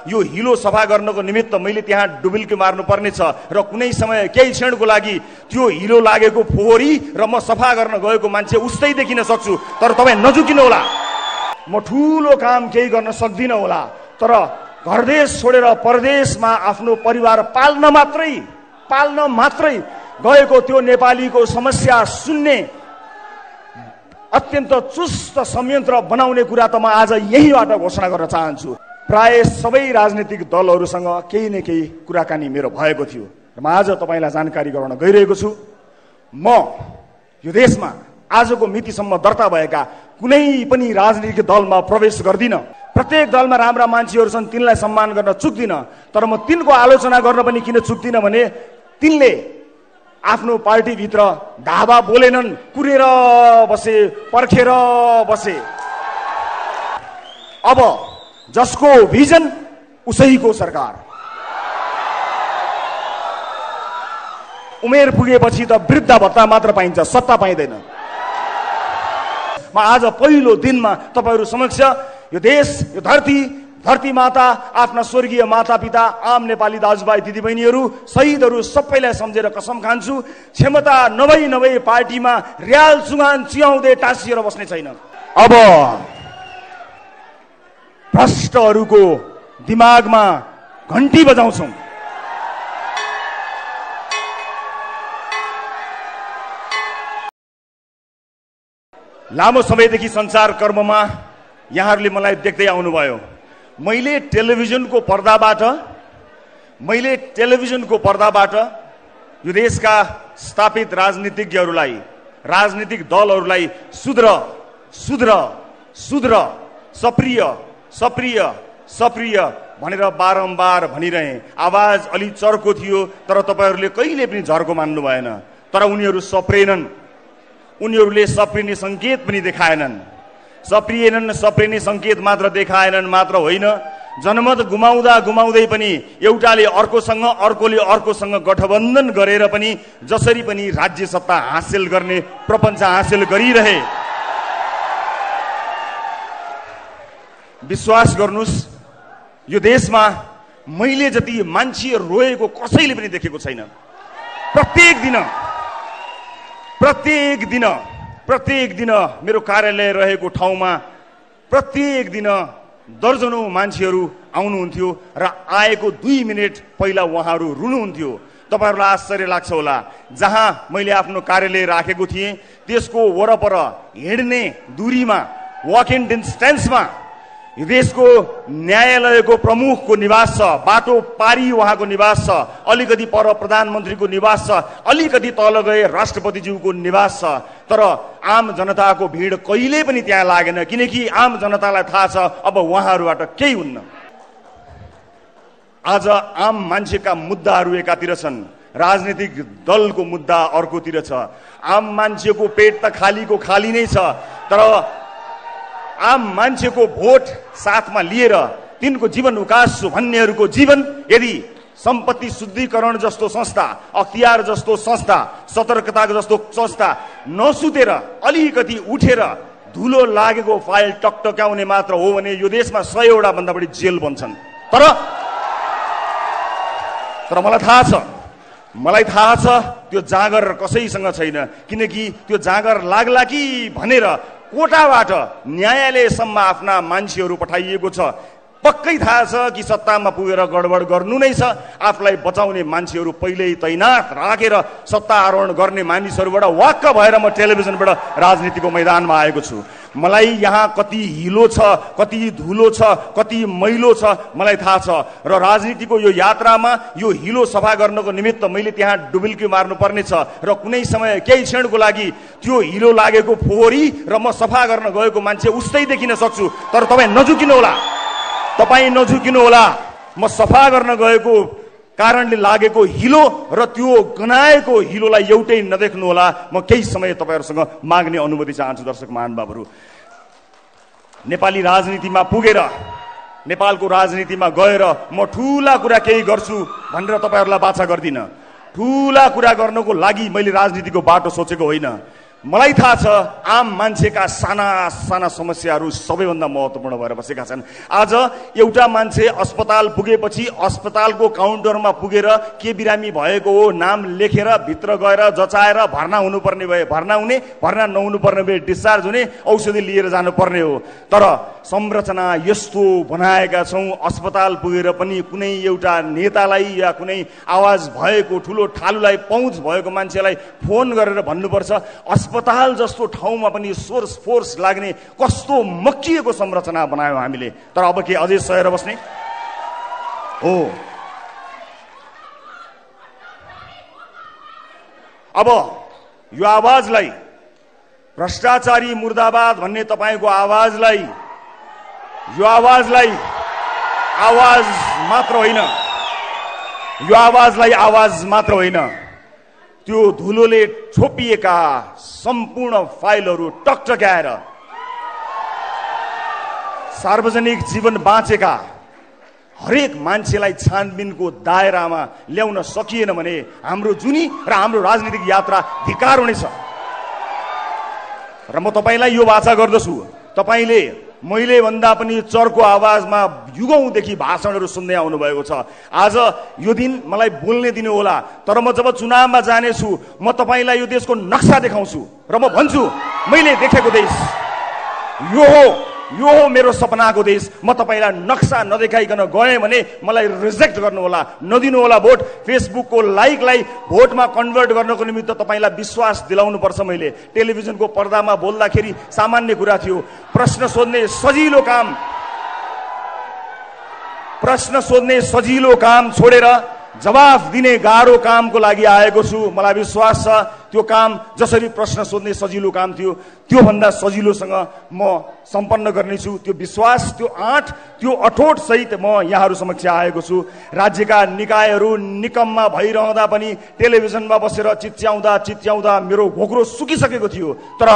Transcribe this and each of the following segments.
यो हिलो सफा गर्नको निमित्त मैले त्यहाँ डुबुल्की मार्नु पर्नेछ र कुनै समय केही क्षणको लागि त्यो हिलो लागेको फोहोरी र म सफा गर्न गएको मान्छे उस्तै देखिन सक्छु, तर तपाईँ नझुकिनु होला। म ठुलो काम केही गर्न सक्दिनँ होला, तर घरदेश छोडेर परदेशमा आफ्नो परिवार पाल्न मात्रै गएको त्यो नेपालीको समस्या सुन्ने अत्यन्त चुस्त संयन्त्र बनाउने कुरा त म आज यहीबाट घोषणा गर्न चाहन्छु। प्राय सबै राजनीतिक दलहरूसँग केही न केही कुराकानी मेरो भएको थियो र म आज तपाईँलाई जानकारी गराउन गइरहेको छु। म यो देशमा आजको मितिसम्म दर्ता भएका कुनै पनि राजनीतिक दलमा प्रवेश गर्दिन। प्रत्येक दलमा राम्रा मान्छेहरू छन्, तिनलाई सम्मान गर्न चुक्दिन, तर म तिनको आलोचना गर्न पनि किन चुक्दिन भने तिनले आफ्नो पार्टीभित्र धावा बोलेनन्, कुरेर बसे, पर्खेर बसे। अब जसको भिजन उसैको सरकार। उमेर पुगेपछि त वृद्ध भत्ता मात्र पाइन्छ, सत्ता पाइँदैन। म आज पहिलो दिनमा तपाईहरु समक्ष यो देश, यो धरती माता, आफ्ना स्वर्गीय माता पिता, आम नेपाली दाजुभाइ दिदीबहिनीहरू, शहीदहरू सबैलाई सम्झेर कसम खान्छु, क्षमता नभई पार्टीमा र्याल चुगान चियाउँदै टाँसिएर बस्ने छैन। अब भ्रष्टहरूको दिमागमा घण्टी बजाउँछौं। लामो समयदेखि संचार कर्ममा यहाँहरूले मलाई देख्दै आउनुभयो। मैले टेलिभिजनको पर्दाबाट यो देशका स्थापित राजनीतिज्ञहरूलाई, राजनीतिक दलहरूलाई सुध्र, सप्रिय भनेर बारम्बार भनिरहे। आवाज अलि चर्को थियो, तर तपाईहरूले कहिले पनि झर्को मान्नु भएन। तर उनीहरू सप्रेनन्, उनीहरूले सप्रिने संकेत पनि देखाएनन्। सप्रिने संकेत मात्र देखाएनन् मात्र होइन, जनमत गुमाउँदै पनि एउटाले अर्कोसँग, अर्कोले अर्कोसँग गठबन्धन गरेर पनि जसरी पनि राज्य सत्ता हासिल गर्ने प्रपञ्च हासिल गरिरहे। विश्वास गर्नुस्, यो देशमा मैले जति मान्छे रोएको कसैले पनि देखेको छैन। प्रत्येक दिन मेरो कार्यालय रहेको ठाउँमा प्रत्येक दिन दर्जनौं मान्छेहरू आउनुहुन्थ्यो र आएको 2 मिनेट पहिला उहाँहरू रुनुहुन्थ्यो। तपाईहरुलाई आश्चर्य लाग्छ होला, जहाँ मैले आफ्नो कार्यालय राखेको थिएँ त्यसको वरपर हिँड्ने दूरीमा, वक इन डिस्टेन्समा यो देशको न्यायालयको प्रमुखको निवास छ, बाटो पारी उहाँको निवास छ, अलिकति पर प्रधानमन्त्रीको निवास छ, अलिकति तल गए राष्ट्रपतिज्यूको निवास छ। तर आम जनताको भिड कहिले पनि त्यहाँ लागेन, किनकि आम जनतालाई थाहा छ अब उहाँहरूबाट केही हुन्न। आज आम मान्छेका मुद्दाहरू एकातिर छन्, राजनीतिक दलको मुद्दा अर्कोतिर छ। आम मान्छेको पेट त खालीको खाली नै छ, तर आम मान्छेको भोट साथमा लिएर तिनको जीवन उकास्छु भन्नेहरूको जीवन यदि सम्पत्ति शुद्धिकरण जस्तो संस्था, अख्तियार जस्तो संस्था, सतर्कता जस्तो संस्था नसुतेर अलिकति उठेर धुलो लागेको फाइल टकटक्याउने मात्र हो भने यो देशमा 100 वटा भन्दा बढी जेल बन्छन्। तर मलाई थाहा छ त्यो जाँगर कसैसँग छैन, किनकि त्यो जाँगर लाग्ला कि भनेर कोटाबाट न्यायालयसम्म आफ्ना मान्छेहरू पठाइएको छ। पक्कै थाहा छ कि सत्तामा पुगेर गडबड गर्नु नै छ। आफूलाई बचाउने मान्छेहरू पहिल्यै तैनात राखेर सत्ता आरोहण गर्ने मानिसहरूबाट वाक्क भएर म टेलिभिजनबाट राजनीतिको मैदानमा आएको छु। मलाई यहाँ कति हिलो छ, कति धुलो छ, कति मैलो छ मलाई थाहा छ, र राजनीतिको यो यात्रामा यो हिलो सफा गर्नको निमित्त मैले त्यहाँ डुबुल्की मार्नु पर्नेछ र कुनै समय केही क्षणको लागि त्यो हिलो लागेको फोहोरी र म सफा गर्न गएको मान्छे उस्तै देखिन सक्छु, तर तपाईँ नझुकिनु होला। म सफा गर्न गएको कारणले लागेको हिलो र त्यो गनाएको हिलोलाई एउटै नदेख्नु होला। म केही समय तपाईहरुसँग माग्ने अनुमति चाहन्छु। दर्शक महानुभावहरू, नेपाली राजनीतिमा पुगेर, नेपालको राजनीतिमा गएर म ठूला कुरा केही गर्छु भनेर तपाईहरुलाई बाचा गर्दिन। ठूला कुरा गर्नको लागि मैले राजनीतिको बाटो सोचेको होइन। मलाई थाहा छ आम मान्छेका साना साना समस्याहरू सबैभन्दा महत्त्वपूर्ण भएर बसेका छन्। आज एउटा मान्छे अस्पताल पुगेपछि अस्पतालको काउन्टरमा पुगेर के बिरामी भएको हो नाम लेखेर भित्र गएर जचाएर भर्ना हुनुपर्ने भए भर्ना हुने, भर्ना नहुनुपर्ने भए डिस्चार्ज हुने, औषधि लिएर जानुपर्ने हो। तर संरचना यस्तो बनाएका छौँ अस्पताल पुगेर पनि कुनै एउटा नेतालाई या कुनै आवाज भएको ठुलो ठालुलाई पहुँच भएको मान्छेलाई फोन गरेर भन्नुपर्छ अस्पताल जस्तो ठाउँमा पनि सोर्स फोर्स लाग्ने कस्तो मक्किएको संरचना बनायौँ हामीले। तर अब के अझै सहेर बस्ने हो? अब यो आवाजलाई भ्रष्टाचारी मुर्दाबाद भन्ने तपाईको आवाजलाई, यो आवाजलाई आवाज मात्र होइन, यो आवाजलाई आवाज मात्र होइन, त्यो धुलोले छोपिएका सम्पूर्ण फाइलहरू टकटक्याएर सार्वजनिक जीवन बाँचेका हरेक मान्छेलाई छानबिनको दायरामा ल्याउन सकिएन भने हाम्रो जुनी र हाम्रो राजनीतिक यात्रा धिक्कार हुनेछ। र म तपाईलाई यो वाचा गर्दछु, तपाईले मैले भन्दा पनि चर्को आवाजमा युगौंदेखि भाषणहरू सुन्दै आउनु भएको छ। आज यो दिन मलाई बोल्ने दिनु होला, तर म जब चुनावमा जानेछु म तपाईलाई यो देशको नक्सा देखाउँछु र म भन्छु मैले देखेको देश यो हो मेरो सपनाको देश। म तपाईलाई नक्सा नदेखाइकन गएँ भने मलाई रिजेक्ट गर्नु होला, नदिनु होला भोट। फेसबुकको लाइकलाई भोटमा कन्भर्ट गर्नको निमित्त तपाईलाई विश्वास दिलाउनु पर्छ। मैले टेलिभिजनको पर्दामा बोल्दाखेरि सामान्य कुरा थियो, प्रश्न सोध्ने सजिलो काम छोडेर जवाफ दिने गाह्रो कामको लागि आएको छु। मलाई विश्वास छ त्यो काम जसरी प्रश्न सोध्ने सजिलो काम थियो त्यो भन्दा सजिलोसँग म सम्पन्न गर्नेछु। त्यो विश्वास, त्यो आँट, त्यो अठोट सहित म यहाँहरू समक्ष आएको छु। राज्यका निकायहरू निकममा भइरहँदा पनि टेलिभिजनमा बसेर चिच्याउँदा मेरो घोक्रो सुकिसकेको थियो,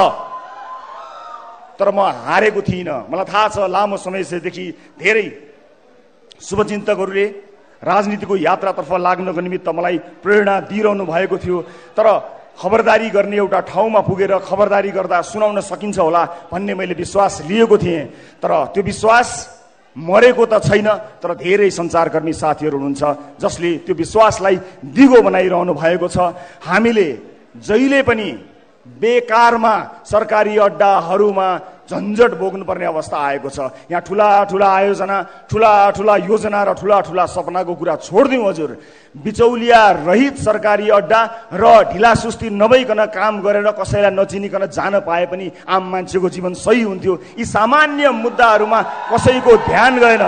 तर म हारेको थिइनँ। मलाई थाहा छ लामो समयदेखि धेरै शुभचिन्तकहरूले राजनीतिको यात्रातर्फ लाग्नको निमित्त मलाई प्रेरणा दिइरहनु भएको थियो। तर खबरदारी गर्ने एउटा ठाउँमा पुगेर खबरदारी गर्दा सुनाउन सकिन्छ होला भन्ने मैले विश्वास लिएको थिएँ। तर त्यो विश्वास मरेको त छैन, तर धेरै सञ्चारकर्मी साथीहरू हुनुहुन्छ जसले त्यो विश्वासलाई दिगो बनाइरहनु भएको छ। हामीले जहिले पनि बेकारमा सरकारी अड्डाहरूमा झन्झट भोग्नुपर्ने अवस्था आएको छ। यहाँ ठुला आयोजना, ठुला योजना र ठुला सपनाको कुरा छोडिदिउँ हजुर। बिचौलिया रहित सरकारी अड्डा र ढिला सुस्ती नभइकन काम गरेर कसैलाई नचिनिकन जान पाए पनि आम मान्छेको जीवन सही हुन्थ्यो। यी सामान्य मुद्दाहरूमा कसैको ध्यान गएन।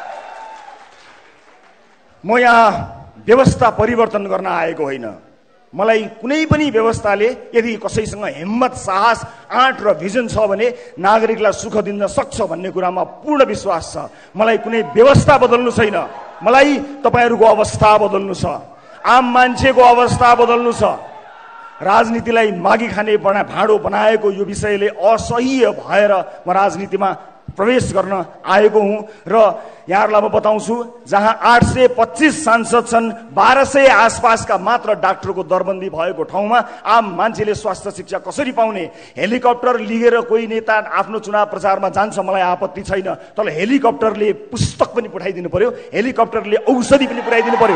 म यहाँ व्यवस्था परिवर्तन गर्न आएको होइन। मलाई कुनै पनि व्यवस्थाले यदि कसैसँग हिम्मत, साहस, आँट र भिजन छ भने नागरिकलाई सुख दिन सक्छ भन्ने कुरामा पूर्ण विश्वास छ। मलाई कुनै व्यवस्था बदल्नु छैन, मलाई तपाईहरूको अवस्था बदल्नु छ, आम मान्छेको अवस्था बदल्नु छ। राजनीतिलाई मागी खाने भाँडो बनाएको यो विषयले असह्य भएर म राजनीतिमा प्रवेश गर्न आएको हुँ। र यहाँहरूलाई म बताउँछु, जहाँ 825 सांसद छन्, 1200 आसपासका मात्र डाक्टरको दरबन्दी भएको ठाउँमा आम मान्छेले स्वास्थ्य शिक्षा कसरी पाउने? हेलिकप्टर लिएर कोही नेता आफ्नो चुनाव प्रचारमा जान्छ, मलाई आपत्ति छैन, तर हेलिकप्टरले पुस्तक पनि पठाइदिनु पर्यो, हेलिकप्टरले औषधि पनि पुर्याइदिनु पर्यो।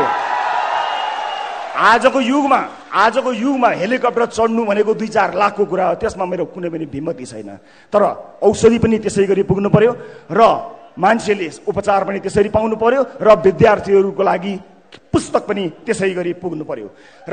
आजको युगमा हेलिकप्टर चढ्नु भनेको 2-4 लाखको कुरा हो, त्यसमा मेरो कुनै पनि भिमती छैन। तर औषधि पनि त्यसै गरी पुग्नु पर्यो र मान्छेले उपचार पनि त्यसरी पाउनु पर्यो र विद्यार्थीहरूको लागि पुस्तक पनि त्यसै गरी पुग्नु पर्यो। र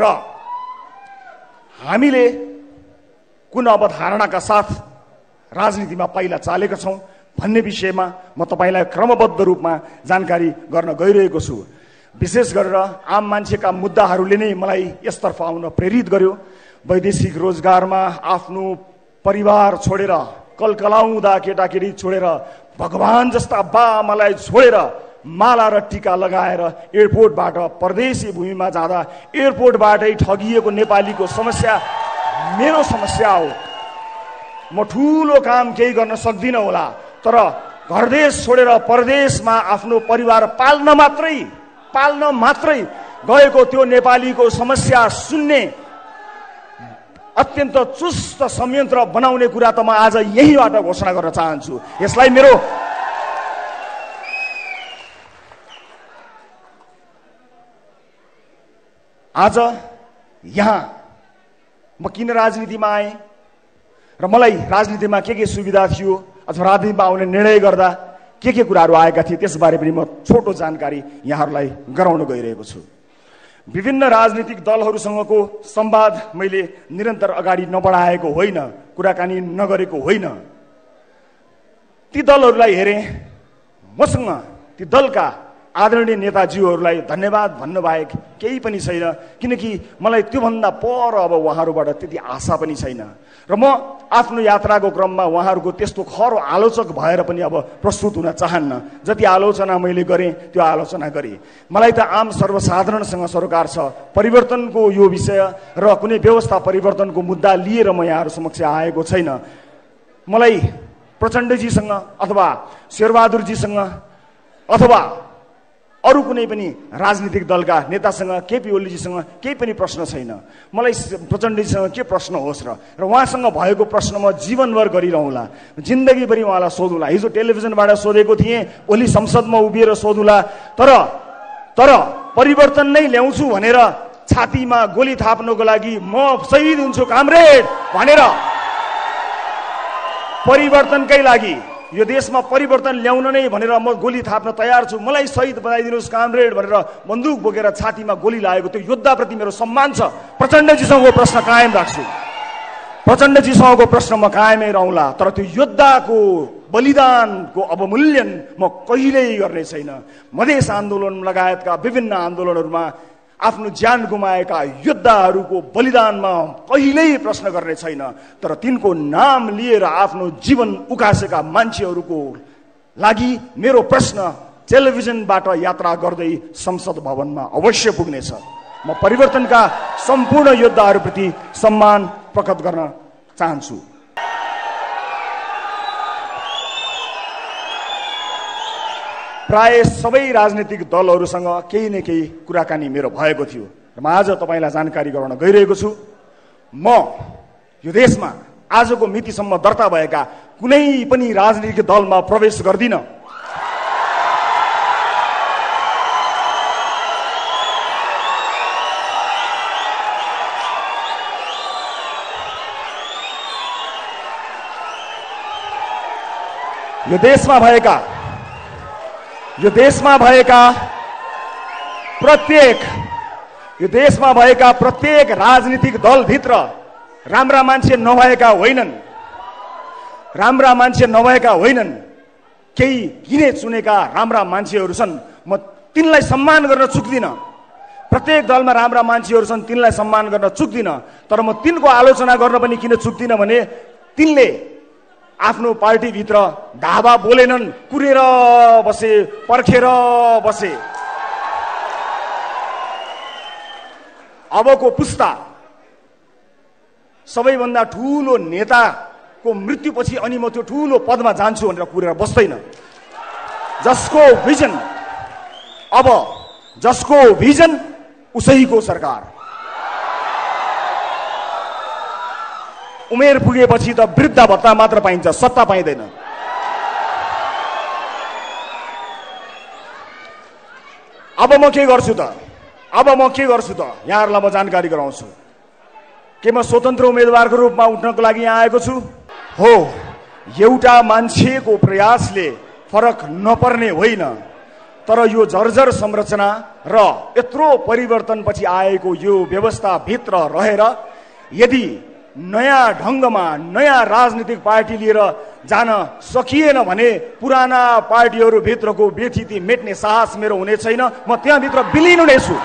हामीले कुन अवधारणाका साथ राजनीतिमा पहिला चालेका छौँ भन्ने विषयमा म तपाईलाई क्रमबद्ध रूपमा जानकारी गर्न गइरहेको छु। विशेष गरेर आम मान्छेका मुद्दाहरूले नै मलाई यसतर्फ आउन प्रेरित गर्यो। वैदेशिक रोजगारमा आफ्नो परिवार छोडेर, कलकलाउँदा केटाकेटी छोडेर, भगवान जस्ता बाआमालाई छोडेर माला र टीका लगाएर एयरपोर्टबाट परदेशी भूमिमा जाँदा एयरपोर्टबाटै ठगिएको नेपालीको समस्या मेरो समस्या हो। म ठुलो काम केही गर्न सक्दिनँ होला, तर घरदेश छोडेर परदेशमा आफ्नो परिवार पाल्न मात्रै गएको त्यो नेपालीको समस्या सुन्ने अत्यन्त चुस्त संयन्त्र बनाउने कुरा त म आज यहीबाट घोषणा गर्न चाहन्छु। यसलाई मेरो आज यहाँ म किन राजनीतिमा आएँ र मलाई राजनीतिमा के सुविधा थियो अथवा राजनीतिमा आउने निर्णय गर्दा के कुराहरू आएका थिए त्यसबारे पनि म छोटो जानकारी यहाँहरूलाई गराउन गइरहेको छु। विभिन्न राजनीतिक दलहरूसँगको संवाद मैले निरन्तर अगाडि नबढाएको होइन, कुराकानी नगरेको होइन। ती दलहरूलाई हेरेँ, मसँग ती दलका आदरणीय नेताजीहरूलाई धन्यवाद भन्नु बाहेक केही पनि छैन, किनकि मलाई त्योभन्दा पर अब उहाँहरूबाट त्यति आशा पनि छैन र म आफ्नो यात्राको क्रममा उहाँहरूको त्यस्तो खरो आलोचक भएर पनि अब प्रस्तुत हुन चाहन्न। जति आलोचना मैले गरेँ त्यो आलोचना गरेँ। मलाई त आम सर्वसाधारणसँग सरोकार छ। परिवर्तनको यो विषय र कुनै व्यवस्था परिवर्तनको मुद्दा लिएर म यहाँहरू समक्ष आएको छैन। मलाई प्रचण्डजीसँग अथवा शेरबहादुरजीसँग अथवा अरू कुनै पनि राजनीतिक दलका नेतासँग, केपी ओलीजीसँग केही पनि प्रश्न छैन। मलाई प्रचण्डजीसँग के प्रश्न होस् र उहाँसँग भएको प्रश्न म जीवनभर गरिरहँला, जिन्दगीभरि उहाँलाई सोधुला। हिजो टेलिभिजनबाट सोधेको थिएँ, ओली संसदमा उभिएर सोधुला, तर परिवर्तन नै ल्याउँछु भनेर छातीमा गोली थाप्नको लागि म शहीद हुन्छु कामरेड भनेर परिवर्तनकै लागि, यो देशमा परिवर्तन ल्याउन नै भनेर म गोली थाप्न तयार छु, मलाई शहीद बनाइदिनुहोस् कामरेड भनेर बन्दुक बोकेर छातीमा गोली लागेको त्यो योद्धाप्रति मेरो सम्मान छ। प्रचण्डजीसँगको प्रश्न कायम राख्छु, प्रचण्डजीसँगको प्रश्न म कायमै रहला, तर त्यो योद्धाको बलिदानको अवमूल्यन म कहिल्यै गर्ने छैन। मधेस आन्दोलन लगायतका विभिन्न आन्दोलनहरूमा आफ्नो ज्यान गुमाएका योद्धाहरूको बलिदानमा कहिल्यै प्रश्न गर्ने छैन, तर तिनको नाम लिएर आफ्नो जीवन उकासेका मान्छेहरूको लागि मेरो प्रश्न टेलिभिजनबाट यात्रा गर्दै संसद भवनमा अवश्य पुग्नेछ। म परिवर्तनका सम्पूर्ण योद्धाहरूप्रति सम्मान प्रकट गर्न चाहन्छु। प्राय सबै राजनीतिक दलहरूसँग केही न केही कुराकानी मेरो भएको थियो र म आज तपाईँलाई जानकारी गराउन गइरहेको छु। म यो देशमा आजको मितिसम्म दर्ता भएका कुनै पनि राजनीतिक दलमा प्रवेश गर्दिन। यो देशमा भएका प्रत्येक राजनीतिक दलभित्र राम्रा मान्छे नभएका होइनन्, केही गिने चुनेका राम्रा मान्छेहरू छन्। म तिनलाई सम्मान गर्न चुक्दिनँ। प्रत्येक दलमा राम्रा मान्छेहरू छन्, तिनलाई सम्मान गर्न चुक्दिनँ, तर म तिनको आलोचना गर्न पनि किन चुक्दिनँ भने तिनले आफ्नो पार्टीभित्र धावा बोलेनन्, कुरेर बसे, पर्खेर बसे। अबको पुस्ता सबैभन्दा ठूलो नेताको मृत्युपछि अनि म त्यो ठूलो पदमा जान्छु भनेर कुरेर बस्दैन। जसको भिजन उसैको सरकार। उमेर पुगेपछि त वृद्ध भत्ता मात्र पाइन्छ, सत्ता पाइँदैन। अब म के गर्छु त यहाँहरूलाई म जानकारी गराउँछु। के म स्वतन्त्र उम्मेदवारको रूपमा उठ्नको लागि यहाँ आएको छु? हो, एउटा मान्छेको प्रयासले फरक नपर्ने होइन, तर यो जर्जर संरचना र यत्रो परिवर्तनपछि आएको यो व्यवस्थाभित्र रहेर यदि नयाँ ढङ्गमा नयाँ राजनीतिक पार्टी लिएर जान सकिएन भने पुराना पार्टीहरू भित्रको व्यथिति मेट्ने साहस मेरो हुने छैन। म त्यहाँभित्र विलिन हुनेछु।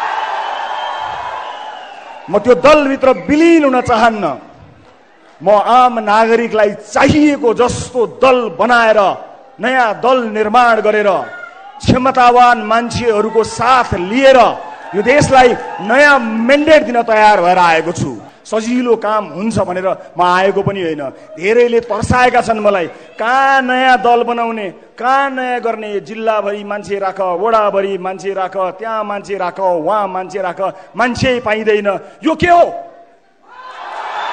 म त्यो दलभित्र विलिन हुन चाहन्न। म आम नागरिकलाई चाहिएको जस्तो दल बनाएर नयाँ दल निर्माण गरेर क्षमतावान मान्छेहरूको साथ लिएर यो देशलाई नयाँ मेन्डेट दिन तयार भएर आएको छु। सजिलो काम हुन्छ भनेर म आएको पनि होइन। धेरैले तर्साएका छन् मलाई, कहाँ नयाँ दल बनाउने, कहाँ नयाँ गर्ने, जिल्लाभरि मान्छे राख, वडाभरि मान्छे राख, त्यहाँ मान्छे राख, वहाँ मान्छे राख, मान्छे पाइँदैन, यो के हो?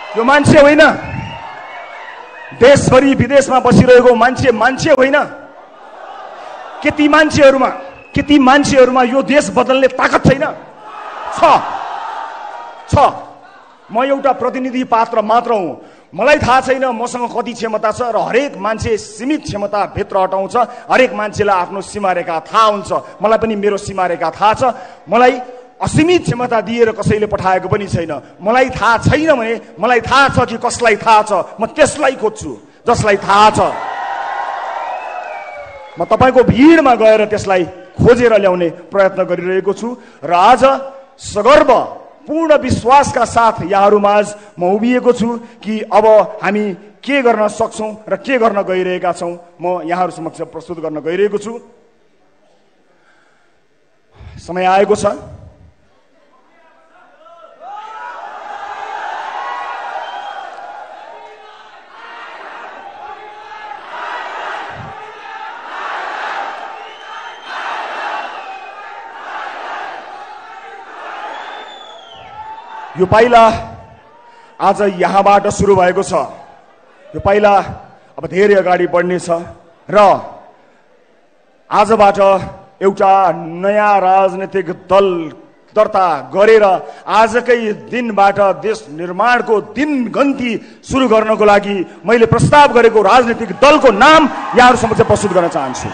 यो मान्छे होइन, देशभरि विदेशमा बसिरहेको मान्छे मान्छे होइन। केती मान्छेहरूमा यो देश बदल्ने ताकत छैन? छ। म एउटा प्रतिनिधि पात्र मात्र हुँ। मलाई थाहा छैन मसँग कति क्षमता छ, र हरेक मान्छे सीमित क्षमता भित्र हटाउँछ। हरेक मान्छेलाई आफ्नो सीमारेखा थाहा हुन्छ। मलाई पनि मेरो सीमारेखा थाहा छ। मलाई असीमित क्षमता दिएर कसैले पठाएको पनि छैन। मलाई थाहा छैन भने मलाई थाहा छ कि कसलाई थाहा छ, म त्यसलाई खोज्छु जसलाई थाहा छ। म तपाईको भिडमा गएर त्यसलाई खोजेर ल्याउने प्रयत्न गरिरहेको छु। र आज सगर्व पूर्ण विश्वासका साथ यहाँहरूमाझ म उभिएको छु कि अब हामी के गर्न सक्छौं र के गर्न गइरहेका छौं, म यहाँहरू समक्ष प्रस्तुत गर्न गइरहेको छु। समय आएको छ। यो पाइला आज यहाँबाट सुरु भएको छ। यो पाइला अब धेरै अगाडि बढ्नेछ र आजबाट एउटा नयाँ राजनीतिक दल दर्ता गरेर आजकै दिनबाट देश निर्माणको दिनगन्ती सुरु गर्नको लागि मैले प्रस्ताव गरेको राजनीतिक दलको नाम यहाँहरू समक्ष प्रस्तुत गर्न चाहन्छु।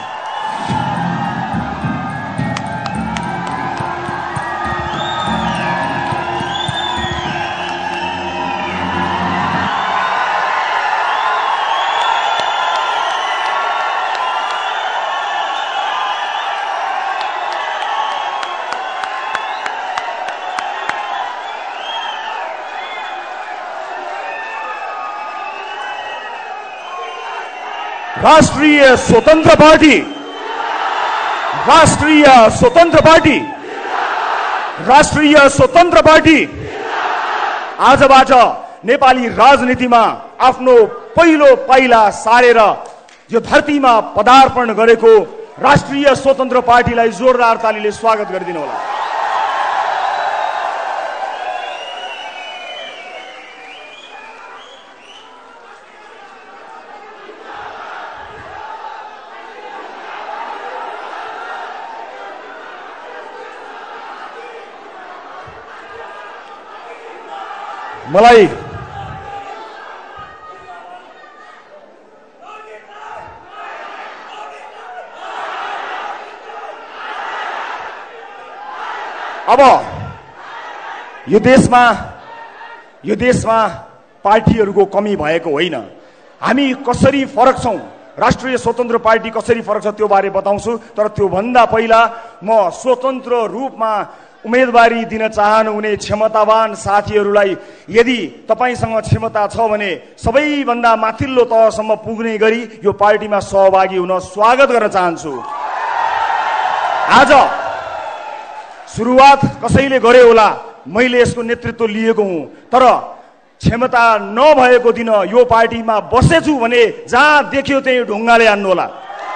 राष्ट्रिय स्वतन्त्र पार्टी, राष्ट्रिय स्वतन्त्र पार्टी, राष्ट्रिय स्वतन्त्र पार्टी आजबाट नेपाली राजनीतिमा आफ्नो पहिलो पाइला सारेर यो धरतीमा पदार्पण गरेको राष्ट्रिय स्वतन्त्र पार्टीलाई जोरदार तालीले स्वागत गरिदिनु होला। मलाई अब यो देशमा पार्टीहरूको कमी भएको होइन। हामी कसरी फरक छौं, राष्ट्रिय स्वतन्त्र पार्टी कसरी फरक छ त्यो बारे बताउँछु। तर त्यो भन्दा पहिला म स्वतन्त्र रूपमा उम्मेदवारी दिन चाहनुहुने क्षमतावान साथीहरूलाई यदि तपाईसँग क्षमता छ भने सबैभन्दा माथिल्लो तहसम्म पुग्ने गरी यो पार्टीमा सहभागी हुन स्वागत गर्न चाहन्छु। आज सुरुवात कसैले गरे होला, मैले यसको नेतृत्व लिएको हुँ, तर क्षमता नभएको दिन यो पार्टीमा बसेछु भने जहाँ देख्यो त्यही ढुङ्गाले हान्नु होला।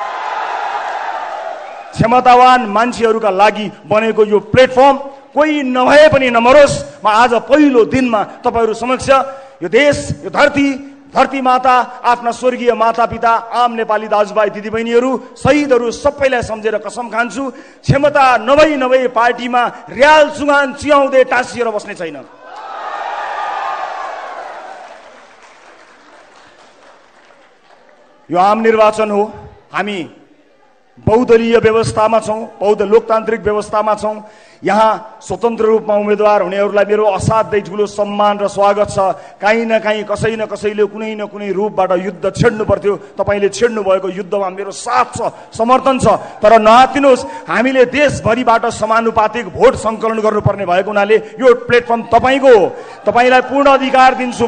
क्षमतावान मान्छेहरूका लागि बनेको यो प्लेटफर्म कोही नभए पनि नमरोस्। म आज पहिलो दिनमा तपाईहरू समक्ष यो देश, यो धरती माता, आफ्ना स्वर्गीय माता पिता, आम नेपाली दाजुभाइ दिदीबहिनीहरू, शहीदहरू सबैलाई सम्झेर कसम खान्छु, क्षमता नभई पार्टीमा र्याल चुगान चियाउँदै टाँसिएर बस्ने छैन। यो आम निर्वाचन हो। हामी बहुदलीय व्यवस्थामा छौं, बौद्ध लोकतान्त्रिक व्यवस्थामा छौं। यहाँ स्वतन्त्र रूपमा उम्मेदवार हुनेहरूलाई मेरो असाध्यै ठूलो सम्मान र स्वागत छ। काहीँ न काहीँ कसै न कसैले कुनै न कुनै रूपबाट युद्ध छेड्नु पर्थ्यो। तपाईले छेड्नु भएको युद्धमा मेरो साथ छ, समर्थन छ। तर नआत्तिनुहोस्, हामीले देशभरिबाट समानुपातिक भोट संकलन गर्नुपर्ने भएको हुनाले यो प्लेटफर्म तपाईको हो। तपाईलाई पूर्ण अधिकार दिन्छु।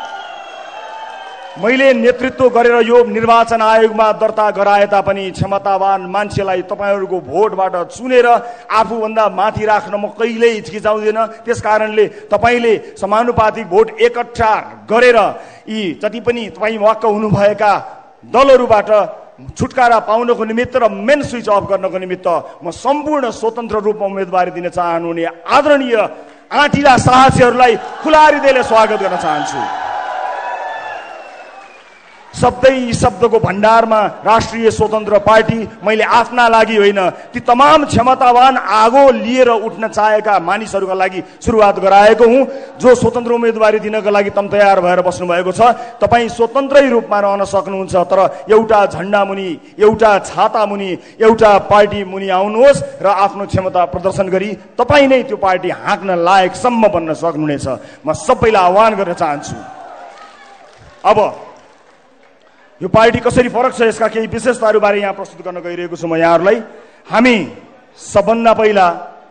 मैले नेतृत्व गरेर यो निर्वाचन आयोगमा दर्ता गराए तापनि क्षमतावान मान्छेलाई तपाईहरूको भोटबाट चुनेर आफूभन्दा माथि राख्न म कहिल्यै हिचकिचाउँदैन। त्यसकारणले तपाईले समानुपातिक भोट एकट्ठा गरेर यी जति पनि तपाई वाक्क हुनुभएका दलहरूबाट छुटकारा पाउनको निमित्त र मेन स्विच अफ गर्नको निमित्त म सम्पूर्ण स्वतन्त्र रूपमा उम्मेदवारी दिन चाहनुहुने आदरणीय आँटिला साहसीहरूलाई खुला हृदयले स्वागत गर्न चाहन्छु। शब्दै शब्दको भण्डारमा राष्ट्रिय स्वतन्त्र पार्टी मैले आफ्ना लागि होइन, ती तमाम क्षमतावान आगो लिएर उठ्न चाहेका मानिसहरूका लागि सुरुवात गराएको हुँ। जो स्वतन्त्र उम्मेदवारी दिनका लागि तम तयार भएर बस्नु भएको छ, तपाईँ स्वतन्त्रै रूपमा रहन सक्नुहुन्छ, तर एउटा झण्डा मुनि, एउटा छाता मुनि, एउटा पार्टी मुनि आउनुहोस् र आफ्नो क्षमता प्रदर्शन गरी तपाईँ नै त्यो पार्टी हाँक्न लायकसम्म बन्न सक्नुहुनेछ। म सबैलाई आह्वान गर्न चाहन्छु। अब यो पार्टी कसरी फरक छ यसका केही विशेषताहरू बारे यहाँ प्रस्तुत गर्न गइरहेको छु म यहाँहरूलाई। हामी सबभन्दा पहिला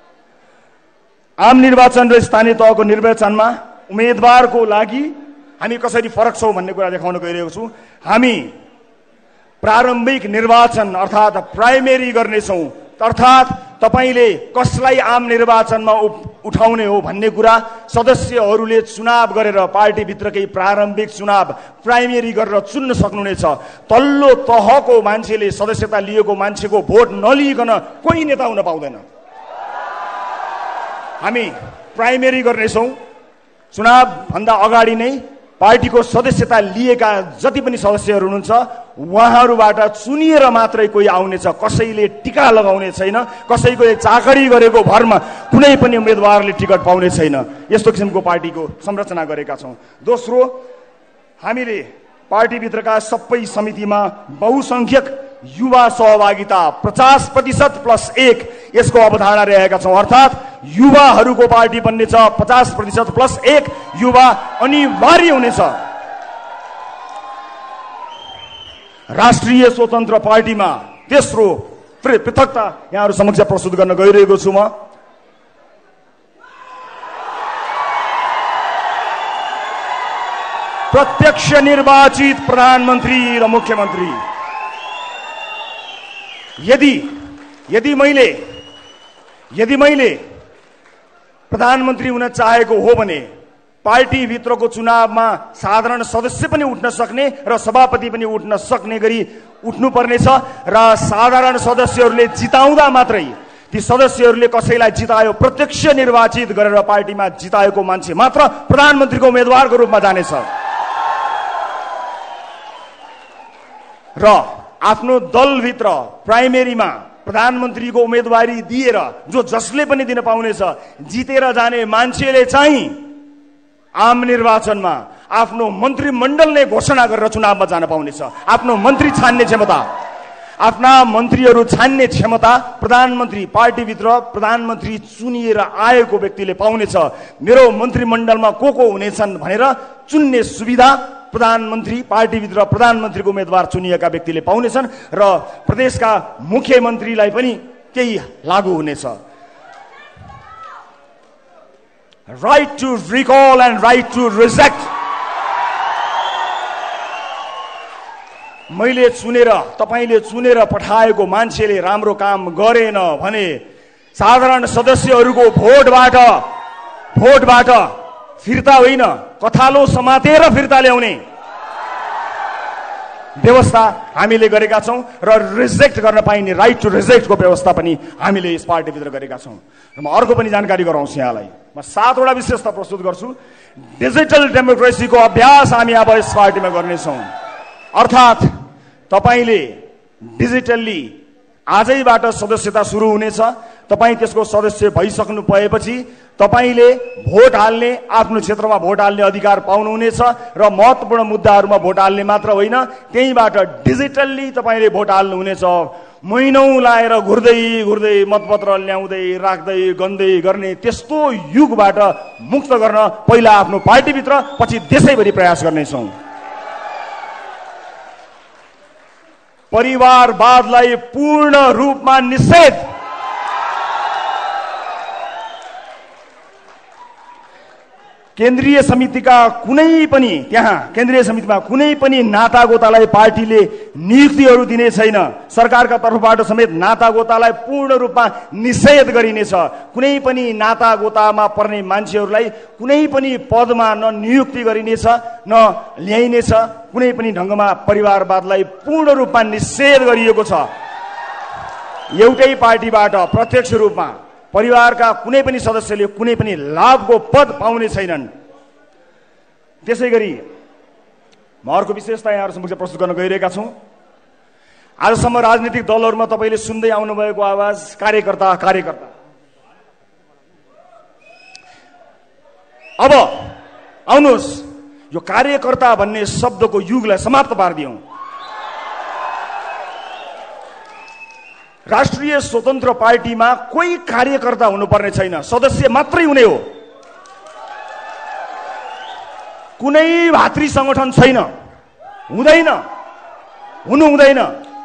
आम निर्वाचन र स्थानीय तहको निर्वाचनमा उम्मेदवारको लागि हामी कसरी फरक छौँ भन्ने कुरा देखाउन गइरहेको छु। हामी प्रारम्भिक निर्वाचन अर्थात् प्राइमेरी गर्नेछौँ, अर्थात् तपाईले कसलाई आम निर्वाचनमा उठाउने हो भन्ने कुरा सदस्यहरूले चुनाव गरेर पार्टीभित्रकै प्रारम्भिक चुनाव प्राइमेरी गरेर चुन्न सक्नुहुनेछ। तल्लो तहको मान्छेले सदस्यता लिएको मान्छेको भोट नलिइकन कोही नेता हुन पाउँदैन। हामी प्राइमेरी गर्नेछौँ। चुनाव भन्दा अगाडि नै पार्टीको सदस्यता लिएका जति पनि सदस्यहरू हुनुहुन्छ उहाँहरूबाट चुनिएर मात्रै कोही आउनेछ। कसैले टिका लगाउने छैन, कसैको चाकरी गरेको भरमा कुनै पनि उम्मेदवारले टिकट पाउने छैन। यस्तो किसिमको पार्टीको संरचना गरेका छौँ। दोस्रो, हामीले पार्टीभित्रका सबै समितिमा बहुसंख्यक युवा सहभागिता 50% + 1 यसको अवधारणा रहेका छौँ। अर्थात् युवाहरूको पार्टी बन्ने छ, 50% + 1 युवा अनिवार्य हुनेछ। राष्ट्रिय स्वतन्त्र पार्टीमा तेस्रो पृथकता यहाँहरू समक्ष प्रस्तुत गर्न गइरहेको छु म। प्रत्यक्ष निर्वाचित प्रधानमन्त्री र मुख्यमन्त्री। यदि मैले प्रधानमन्त्री हुन चाहेको हो भने पार्टी भित्रको चुनावमा साधारण सदस्य पनि उठ्न सक्ने र सभापति पनि उठ्न सक्ने गरी उठ्नुपर्नेछ र साधारण सदस्यहरूले जिताउँदा मात्रै ती सदस्यहरूले कसैलाई जितायो प्रत्यक्ष निर्वाचित गरेर पार्टीमा जिताएको मान्छे मात्र प्रधानमन्त्रीको उम्मेदवारको रूपमा जानेछ। र आफ्नो दलभित्र प्राइमेरीमा प्रधानमन्त्रीको उम्मेदवारी दिएर जो जसले पनि दिन पाउनेछ, जितेर जाने मान्छेले चाहिँ आम निर्वाचनमा आफ्नो मन्त्रीमण्डल नै घोषणा गरेर चुनावमा जान पाउनेछ। आफ्नो मन्त्री छान्ने क्षमता, आफ्ना मन्त्रीहरू छान्ने क्षमता पार्टीभित्र प्रधानमन्त्री चुनिएर आएको व्यक्तिले पाउनेछ। मेरो मन्त्रीमण्डलमा को हुनेछन् भनेर चुन्ने सुविधा पार्टीभित्र प्रधानमन्त्रीको उम्मेदवार चुनिएका व्यक्तिले पाउनेछन् र प्रदेशका मुख्यमन्त्रीलाई पनि केही लागू हुनेछ। Right to recall and right to reject. तपाईले चुनेर पठाएको मान्छेले राम्रो काम गरेन भने साधारण सदस्यहरूको भोटबाट फिर्ता होइन, कथालो समातेर फिर्ता ल्याउने व्यवस्था हामीले गरेका छौँ र रिजेक्ट गर्न पाइने राइट टु रिजेक्टको व्यवस्था पनि हामीले यस पार्टीभित्र गरेका छौँ। र म अर्को पनि जानकारी गराउँछु यहाँलाई। म 7 वटा विशेषता प्रस्तुत गर्छु। डिजिटल डेमोक्रेसीको अभ्यास हामी अब यस पार्टीमा गर्नेछौँ। अर्थात् तपाईले डिजिटल्ली आजैबाट सदस्यता सुरु हुनेछ। तपाईँ त्यसको सदस्य भइसक्नु भएपछि तपाईले भोट हाल्ने, आफ्नो क्षेत्रमा भोट हाल्ने अधिकार पाउनुहुनेछ र महत्त्वपूर्ण मुद्दाहरूमा भोट हाल्ने मात्र होइन, त्यहीबाट डिजिटल्ली तपाईले भोट हाल्नुहुनेछ। महिनौं लाएर घुर्दै मतपत्र ल्याउँदै राख्दै गन्दै गर्ने त्यस्तो युगबाट मुक्त गर्न पहिला आफ्नो पार्टीभित्र पछि देशैभरि प्रयास गर्नेछौँ। परिवारवादलाई पूर्ण रूपमा निषेध। केन्द्रीय समितिमा कुनै पनि नातागोतालाई पार्टीले नियुक्तिहरू दिने छैन। सरकारका तर्फबाट समेत नातागोतालाई पूर्ण रूपमा निषेध गरिनेछ। कुनै पनि नातागोतामा पर्ने मान्छेहरूलाई कुनै पनि पदमा न नियुक्ति गरिनेछ न ल्याइनेछ। कुनै पनि ढङ्गमा परिवारवादलाई पूर्ण रूपमा निषेध गरिएको छ। एउटै पार्टीबाट प्रत्यक्ष रूपमा परिवारका कुनै पनि सदस्यले कुनै पनि लाभको पद पाउने छैनन्। त्यसैगरी म अर्को विशेषता यहाँहरु समक्ष प्रस्तुत गर्न गइरहेका छौं। आजसम्म राजनीतिक दलहरुमा तपाईले सुन्दै आउनुभएको आवाज कार्यकर्ता कार्यकर्ता। अब आउनुहोस् यो कार्यकर्ता भन्ने शब्दको युगलाई समाप्त पार्दियौं। राष्ट्रिय स्वतन्त्र पार्टीमा कोही कार्यकर्ता हुनुपर्ने छैन, सदस्य मात्रै हुने हो। कुनै भातृ संगठन छैन, हुँदैन, हुनु हुँदैन।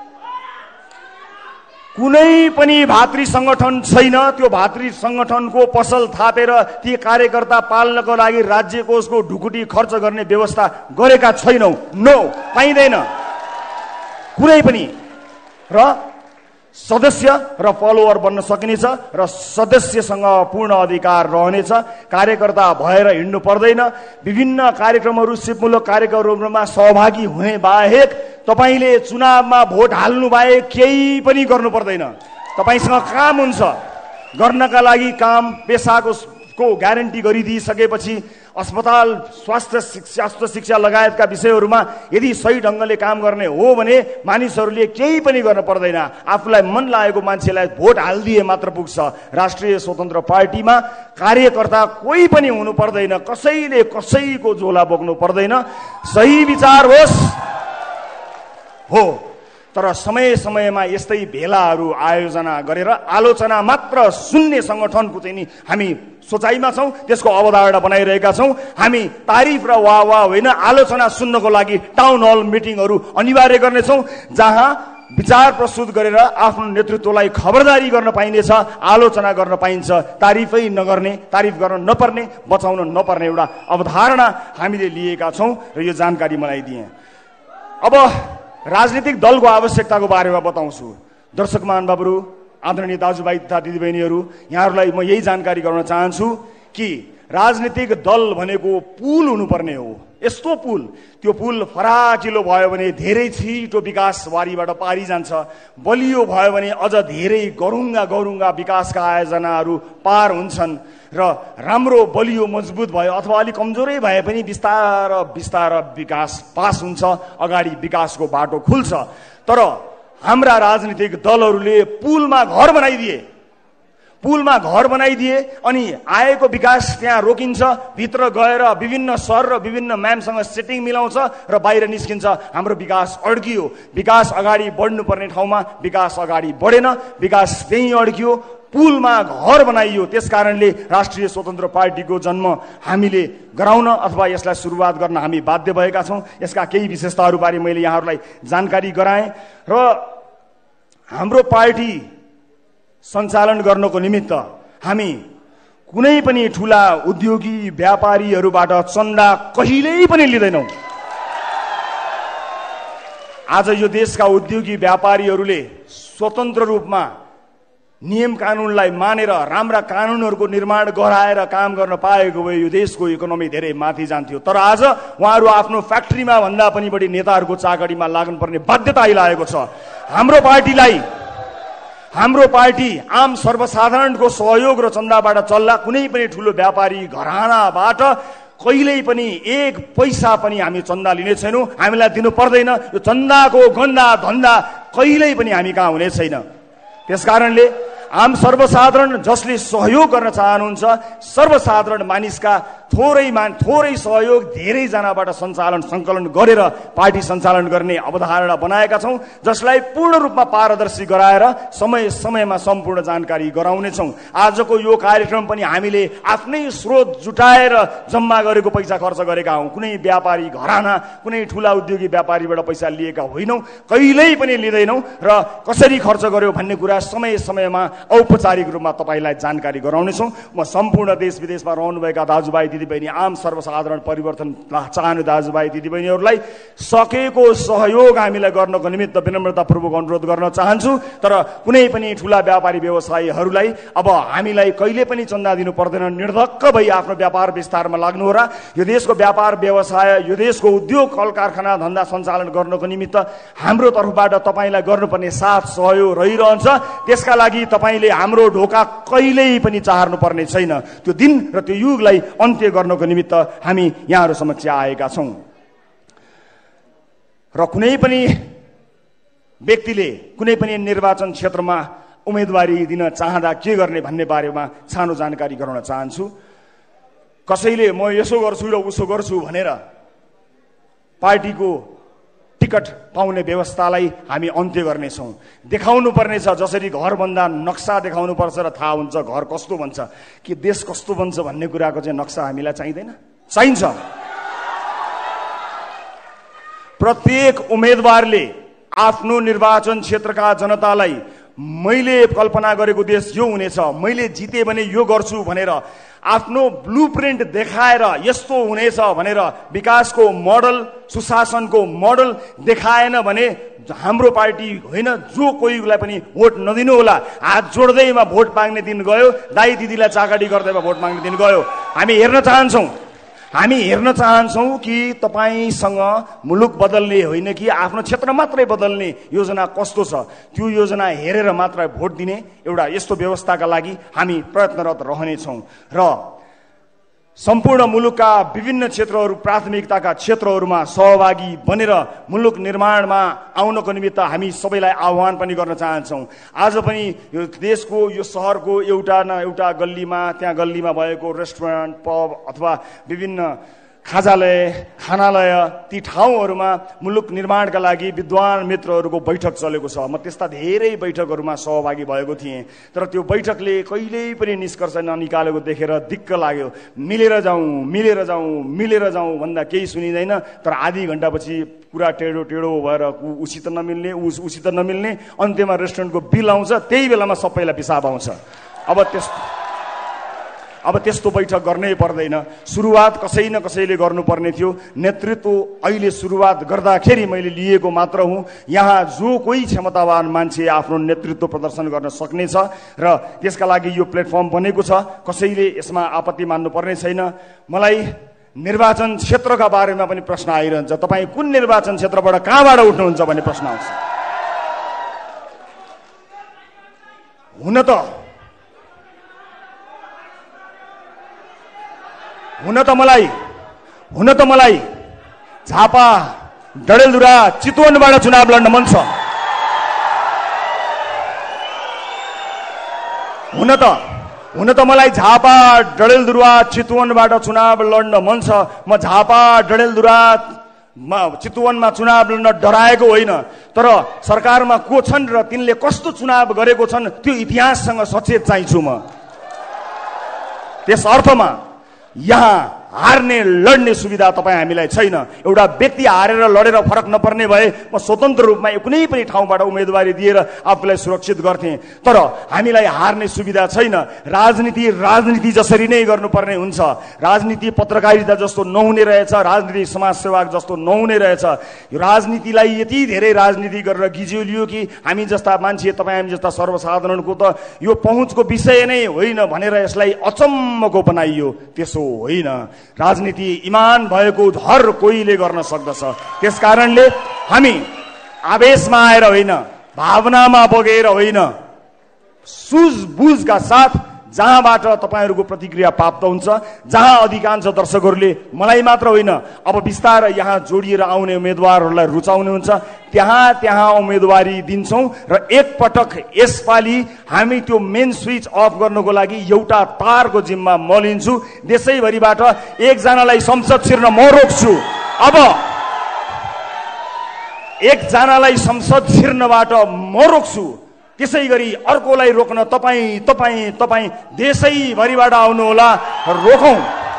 कुनै पनि भातृ संगठन छैन। त्यो भातृ संगठनको पसल थापेर ती कार्यकर्ता पाल्नको लागि राज्य कोषको ढुकुटी खर्च गर्ने व्यवस्था गरेका छैनौ। नो, पाइँदैन कुनै पनि। र सदस्य र फलोअर बन्न सकिनेछ र सदस्यसँग पूर्ण अधिकार रहनेछ। कार्यकर्ता भएर हिँड्नु पर्दैन। विभिन्न कार्यक्रमहरू, सिपमूलक कार्यक्रमहरूमा सहभागी हुने बाहेक तपाईले चुनावमा भोट हाल्नु बाहेक केही पनि गर्नु पर्दैन। तपाईसँग काम हुन्छ, गर्नका लागि काम पेसाको ग्यारेन्टी गरिदिइसकेपछि अस्पताल, स्वास्थ्य शिक्षा लगायतका विषयहरूमा यदि सही ढंगले काम गर्ने हो भने मानिसहरूले केही पनि गर्न पर्दैन। आफूलाई मन लागेको मान्छेलाई भोट हाल्दिए मात्र पुग्छ। राष्ट्रिय स्वतन्त्र पार्टीमा कार्यकर्ता कोही पनि हुनु पर्दैन, कसैले कसैको झोला बोक्नु पर्दैन। सही विचार होस् हो, तर समय समयमा यस्तै भेलाहरू आयोजना गरेर आलोचना मात्र सुन्ने संगठनको चाहिँ नि हामी सोचाइमा छौं, त्यसको अवधारणा बनाइरहेका छौं। हामी तारिफ र वाह होइन, आलोचना सुन्नको लागि टाउन हल मिटिङहरू अनिवार्य गर्नेछौं, जहाँ विचार प्रस्तुत गरेर आफ्नो नेतृत्वलाई खबरदारी गर्न पाइनेछ, आलोचना गर्न पाइन्छ। तारिफै नगर्ने, तारिफ गर्न नपर्ने, बचाउन नपर्ने एउटा अवधारणा हामीले लिएका छौं र यो जानकारी मलाई दिए। अब राजनीतिक दलको आवश्यकताको बारेमा बताउँछु। दर्शक महानुभावहरू, आदरणीय दाजुभाइ तथा दिदीबहिनीहरू, यहाँहरूलाई म यही जानकारी गराउन चाहन्छु कि राजनीतिक दल भनेको पुल हुनुपर्ने हो। यस्तो पुल, त्यो पुल फराकिलो भयो भने धेरै छिटो विकास वारीबाट पारी जान्छ, बलियो भयो भने अझ धेरै गरुङ्गा विकासका आयोजनाहरू पार हुन्छन् र राम्रो बलियो मजबुत भयो अथवा अलि कमजोरै भए पनि बिस्तार विकास पास हुन्छ, अगाडि विकासको बाटो खुल्छ। तर हाम्रा राजनीतिक दलहरूले पुलमा घर बनाइदिए अनि आएको विकास त्यहाँ रोकिन्छ। भित्र गएर विभिन्न सर र विभिन्न म्यामसँग सेटिङ मिलाउँछ र बाहिर निस्किन्छ। हाम्रो विकास अड्कियो। विकास अगाडि बढ्नुपर्ने ठाउँमा विकास अगाडि बढेन, विकास त्यहीँ अड्कियो, पुलमा घर बनाइयो। त्यसकारणले राष्ट्रिय स्वतन्त्र पार्टीको जन्म हामीले गराउन अथवा यसलाई सुरुवात गर्न हामी बाध्य भएका छौं। यसका केही विशेषताहरूबारे मैले यहाँहरूलाई जानकारी गराएँ र हाम्रो पार्टी सञ्चालन गर्नको निमित्त हामी कुनै पनि ठूला उद्योगी व्यापारीहरूबाट चन्दा कहिल्यै पनि लिँदैनौं। आज यो देशका उद्योगी व्यापारीहरूले स्वतन्त्र रूपमा नियम कानूनलाई मानेर राम्रा कानूनहरूको निर्माण गराएर काम गर्न पाएको भए यो देशको इकोनोमी धेरै माथि जान्थ्यो। तर आज उहाँहरू आफ्नो फ्याक्ट्रीमा भन्दा पनि बढी नेताहरूको चाकरीमा लाग्नुपर्ने बाध्यता आइलागेको छ। हाम्रो पार्टी आम सर्वसाधारणको सहयोग र चन्दाबाट चल्ला। कुनै पनि ठूलो व्यापारी घरानाबाट कहिल्यै पनि एक पैसा पनि हामी चन्दा लिने छैनौं। हामीलाई दिनु पर्दैन। यो चन्दाको गन्दा धन्दा कहिल्यै पनि हामी कहाँ हुने छैन। त्यसकारणले आम सर्वसाधारण जसले सहयोग गर्न चाहनुहुन्छ, सर्वसाधारण मानिसका थोरै सहयोग धेरै जनाबाट संकलन गरेर पार्टी सञ्चालन गर्ने अवधारणा बनाएका छौं, जसलाई पूर्ण रूपमा पारदर्शी गराएर समय समयमा सम्पूर्ण जानकारी गराउनेछौं। आजको यो कार्यक्रम पनि हामीले आफ्नै स्रोत जुटाएर जम्मा गरेको पैसा खर्च गरेका हौं। कुनै व्यापारी घराना, कुनै ठूला उद्योगी व्यापारीबाट पैसा लिएका होइनौं, कहिल्यै पनि लिँदैनौं र कसरी खर्च गर्यो भन्ने कुरा समय समयमा औपचारिक रूपमा तपाईलाई जानकारी गराउनेछौं। म सम्पूर्ण देश विदेशमा रहनुभएका दाजुभाइ दिदीबहिनी, आम सर्वसाधारण परिवर्तन चाहनु दाजुभाइ दिदीबहिनीहरूलाई सकेको सहयोग हामीलाई गर्नको निमित्त विनम्रतापूर्वक अनुरोध गर्न चाहन्छु। तर कुनै पनि ठुला व्यापारी व्यवसायीहरूलाई अब हामीलाई कहिले पनि चन्दा दिनु पर्दैन, निर्धक्क भई आफ्नो व्यापार विस्तारमा लाग्नु हो र यो देशको व्यापार व्यवसाय, यो देशको उद्योग कल कारखाना धन्दा सञ्चालन गर्नको निमित्त हाम्रो तर्फबाट तपाईँलाई गर्नुपर्ने साथ सहयोग रहिरहन्छ। त्यसका लागि तपाईँले हाम्रो ढोका कहिल्यै पनि चाहनु पर्ने छैन। त्यो दिन र त्यो युगलाई अन्त्य गर्नको निमित्त हामी यहाँहरू समक्ष आएका छौँ। र कुनै पनि व्यक्तिले कुनै पनि निर्वाचन क्षेत्रमा उम्मेदवारी दिन चाहँदा के गर्ने भन्ने बारेमा सानो जानकारी गराउन चाहन्छु। कसैले म यसो गर्छु र उसो गर्छु भनेर पार्टीको टिकट पाउने व्यवस्थालाई हामी अन्त्य गर्नेछौँ। देखाउनु पर्नेछ, जसरी घर भन्दा नक्सा देखाउनु पर्छ र थाहा हुन्छ घर कस्तो बन्छ कि देश कस्तो बन्छ भन्ने कुराको चाहिँ नक्सा हामीलाई चाहिँदैन, चाहिन्छ। प्रत्येक उम्मेदवारले आफ्नो निर्वाचन क्षेत्रका जनतालाई मैले कल्पना गरेको देश यो हुनेछ, मैले जिते भने यो गर्छु भनेर आफ्नो ब्लुप्रिन्ट देखाएर यस्तो हुनेछ भनेर विकासको मोडल, सुशासनको मोडल देखाएन भने हाम्रो पार्टी होइन, जो कोहीलाई पनि भोट नदिनु होला। हात जोड्दैमा भोट माग्ने दिन गयो, दाइ दिदीलाई चाकडी गर्दैमा भोट माग्ने दिन गयो। हामी हेर्न चाहन्छौँ कि तपाईँसँग मुलुक बदल्ने होइन कि आफ्नो क्षेत्र मात्रै बदल्ने योजना कस्तो छ, त्यो योजना हेरेर मात्र भोट दिने एउटा यस्तो व्यवस्थाका लागि हामी प्रयत्नरत रहनेछौँ। र सम्पूर्ण मुलुकका विभिन्न क्षेत्रहरू, प्राथमिकताका क्षेत्रहरूमा सहभागी बनेर मुलुक निर्माणमा आउनको निमित्त हामी सबैलाई आह्वान पनि गर्न चाहन्छौँ। आज पनि यो देशको, यो सहरको एउटा न एउटा गल्लीमा, त्यहाँ गल्लीमा भएको रेस्टुरेन्ट, पब अथवा विभिन्न खाजालय, खानालय, ती ठाउँहरूमा मुलुक निर्माणका लागि विद्वान मित्रहरूको बैठक चलेको छ। म त्यस्ता धेरै बैठकहरूमा सहभागी भएको थिएँ, तर त्यो बैठकले कहिल्यै पनि निष्कर्ष ननिकालेको देखेर दिक्क लाग्यो। मिलेर जाउँ भन्दा केही सुनिँदैन, तर आधी घन्टापछि कुरा टेढो भएर उसित नमिल्ने, अन्त्यमा रेस्टुरेन्टको बिल आउँछ, त्यही बेलामा सबैलाई पिसाब आउँछ। अब त्यस्तो बैठक गर्नै पर्दैन। सुरुवात कसै न कसैले गर्नुपर्ने थियो। नेतृत्व अहिले सुरुवात गर्दाखेरि मैले लिएको मात्र हुँ। यहाँ जो कोही क्षमतावान मान्छे आफ्नो नेतृत्व प्रदर्शन गर्न सक्नेछ र त्यसका लागि यो प्लेटफर्म बनेको छ। कसैले यसमा आपत्ति मान्नु पर्ने छैन। मलाई निर्वाचन क्षेत्रका बारेमा पनि प्रश्न आइरहन्छ, तपाईँ कुन निर्वाचन क्षेत्रबाट कहाँबाट उठ्नुहुन्छ भन्ने प्रश्न आउँछ। हुन त मलाई झापा, डडेलधुरा, चितवनबाट चुनाव लड्न मन छ। हुन त मलाई झापा, डडेलधुरा, चितवनबाट चुनाव लड्न मन छ। म झापा, डडेलधुरा, चितवनमा चुनाव लड्न डराएको होइन, तर सरकारमा को छन् र तिनले कस्तो चुनाव गरेको छन् त्यो इतिहाससँग सचेत चाहिन्छु म। त्यस अर्थमा यहाँ हार्ने लड्ने सुविधा तपाईँ हामीलाई छैन। एउटा व्यक्ति हारेर लडेर फरक नपर्ने भए म स्वतन्त्र रूपमा कुनै पनि ठाउँबाट उम्मेदवारी दिएर आफूलाई सुरक्षित गर्थेँ, तर हामीलाई हार्ने सुविधा छैन। राजनीति जसरी नै गर्नुपर्ने हुन्छ। राजनीति पत्रकारिता जस्तो नहुने रहेछ, राजनीति समाजसेवा जस्तो नहुने रहेछ। यो राजनीतिलाई यति धेरै राजनीति गरेर गिज्योलियो कि हामी जस्ता मान्छे, तपाईँ हामी जस्ता सर्वसाधारणको त यो पहुँचको विषय नै होइन भनेर यसलाई अचम्मको बनाइयो। त्यसो होइन। राजनीति इमान भएको हर कोहीले गर्न सक्दछ। त्यस कारणले हामी आवेशमा आएर होइन, भावनामा बगेर होइन, सुझबुझका साथ जहाँबाट तपाईँहरूको प्रतिक्रिया प्राप्त हुन्छ, जहाँ अधिकांश दर्शकहरूले मलाई मात्र होइन अब बिस्तारै यहाँ जोडिएर आउने उम्मेदवारहरूलाई रुचाउनुहुन्छ, त्यहाँ उम्मेदवारी दिन्छौँ। र एकपटक यसपालि हामी त्यो मेन स्विच अफ गर्नको लागि एउटा तारको जिम्मा म लिन्छु। देशैभरिबाट एकजनालाई संसद छिर्न म रोक्छु। अब एकजनालाई संसद छिर्नबाट म रोक्छु, त्यसै गरी अर्कोलाई रोक्न तपाईँ देशैभरिबाट आउनुहोला, रोकौँ।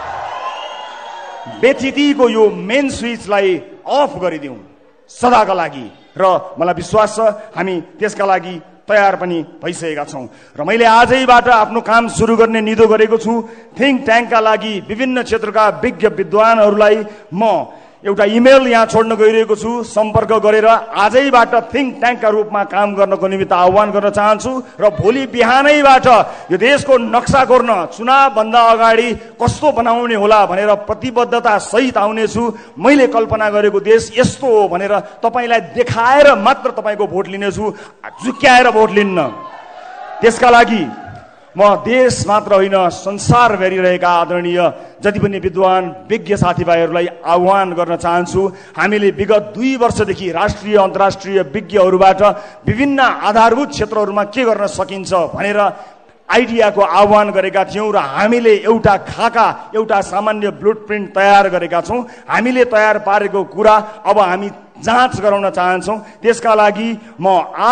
बेचितीको यो मेन स्विचलाई अफ गरिदिउँ सदाका लागि। र मलाई विश्वास छ हामी त्यसका लागि तयार पनि भइसकेका छौँ र मैले आजैबाट आफ्नो काम सुरु गर्ने निधो गरेको छु। थिङ्क ट्याङ्कका लागि विभिन्न क्षेत्रका विज्ञ विद्वानहरूलाई म एउटा इमेल यहाँ छोड्न गइरहेको छु। सम्पर्क गरेर आजैबाट थिङ्क ट्याङ्कका रूपमा काम गर्नको निमित्त आह्वान गर्न चाहन्छु र भोलि बिहानैबाट यो देशको नक्सा कोर्न चुनावभन्दा अगाडि कस्तो बनाउने होला भनेर प्रतिबद्धता सहित आउनेछु। मैले कल्पना गरेको देश यस्तो हो भनेर तपाईँलाई देखाएर मात्र तपाईँको भोट लिनेछु, झुक्क्याएर भोट लिन्न। त्यसका लागि म देश मात्र होइन संसार हेरिरहेका आदरणीय जति पनि विद्वान विज्ञ साथीभाइहरूलाई आह्वान गर्न चाहन्छु। हामीले विगत 2 वर्षदेखि राष्ट्रिय अन्तर्राष्ट्रिय विज्ञहरूबाट विभिन्न आधारभूत क्षेत्रहरूमा के गर्न सकिन्छ भनेर आइडियाको आह्वान गरेका थियौँ र हामीले एउटा खाका, एउटा सामान्य ब्लुप्रिन्ट तयार गरेका छौँ। हामीले तयार पारेको कुरा अब हामी जाँच गराउन चाहन्छौँ। त्यसका लागि म